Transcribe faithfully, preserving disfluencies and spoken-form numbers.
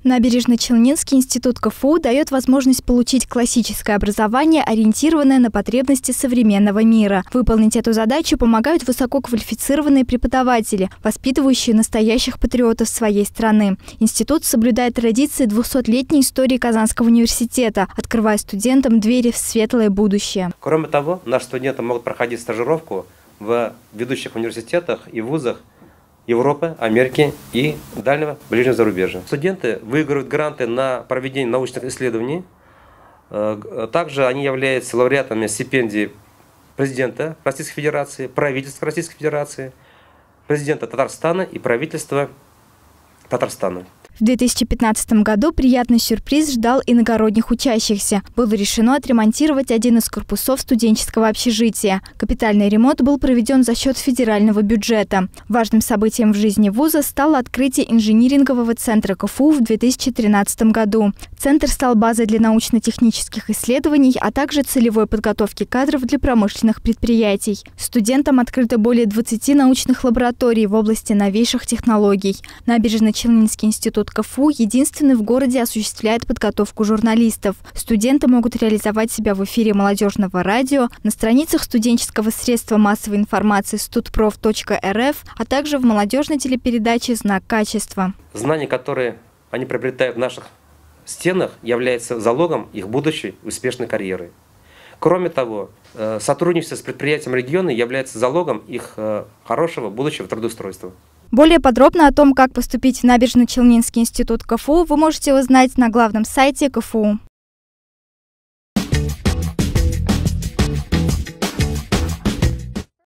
Набережно-Челнинский институт КФУ дает возможность получить классическое образование, ориентированное на потребности современного мира. Выполнить эту задачу помогают высококвалифицированные преподаватели, воспитывающие настоящих патриотов своей страны. Институт соблюдает традиции двухсотлетней истории Казанского университета, открывая студентам двери в светлое будущее. Кроме того, наши студенты могут проходить стажировку в ведущих университетах и вузах Европы, Америки и дальнего ближнего зарубежья. Студенты выигрывают гранты на проведение научных исследований. Также они являются лауреатами стипендий президента Российской Федерации, правительства Российской Федерации, президента Татарстана и правительства Татарстана. В две тысячи пятнадцатом году приятный сюрприз ждал иногородних учащихся. Было решено отремонтировать один из корпусов студенческого общежития. Капитальный ремонт был проведен за счет федерального бюджета. Важным событием в жизни вуза стало открытие инжинирингового центра КФУ в две тысячи тринадцатом году. Центр стал базой для научно-технических исследований, а также целевой подготовки кадров для промышленных предприятий. Студентам открыто более двадцати научных лабораторий в области новейших технологий. Набережно-Челнинский институт КФУ единственный в городе осуществляет подготовку журналистов. Студенты могут реализовать себя в эфире молодежного радио, на страницах студенческого средства массовой информации студпроф точка эр эф, а также в молодежной телепередаче «Знак качества». Знания, которые они приобретают в наших стенах, являются залогом их будущей успешной карьеры. Кроме того, сотрудничество с предприятием региона является залогом их хорошего будущего трудоустройства. Более подробно о том, как поступить в Набережно-Челнинский институт КФУ, вы можете узнать на главном сайте КФУ.